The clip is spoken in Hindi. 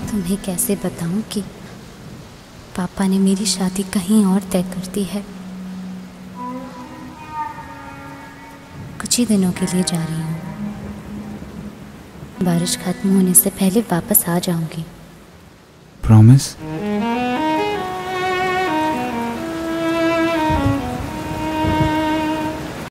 तुम्हें कैसे बताऊं कि पापा ने मेरी शादी कहीं और तय कर दी है। कुछ ही दिनों के लिए जा रही हूँ। बारिश खत्म होने से पहले वापस आ जाऊंगी। प्रॉमिस?